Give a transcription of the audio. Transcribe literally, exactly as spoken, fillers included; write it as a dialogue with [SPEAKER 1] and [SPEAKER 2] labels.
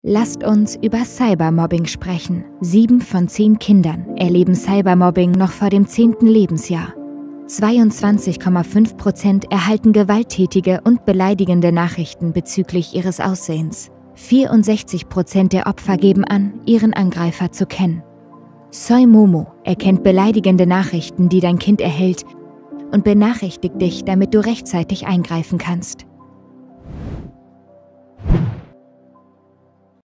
[SPEAKER 1] Lasst uns über Cybermobbing sprechen. Sieben von zehn Kindern erleben Cybermobbing noch vor dem zehnten Lebensjahr. zweiundzwanzig Komma fünf Prozent erhalten gewalttätige und beleidigende Nachrichten bezüglich ihres Aussehens. vierundsechzig Prozent der Opfer geben an, ihren Angreifer zu kennen. SoyMomo erkennt beleidigende Nachrichten, die dein Kind erhält, und benachrichtigt dich, damit du rechtzeitig eingreifen kannst.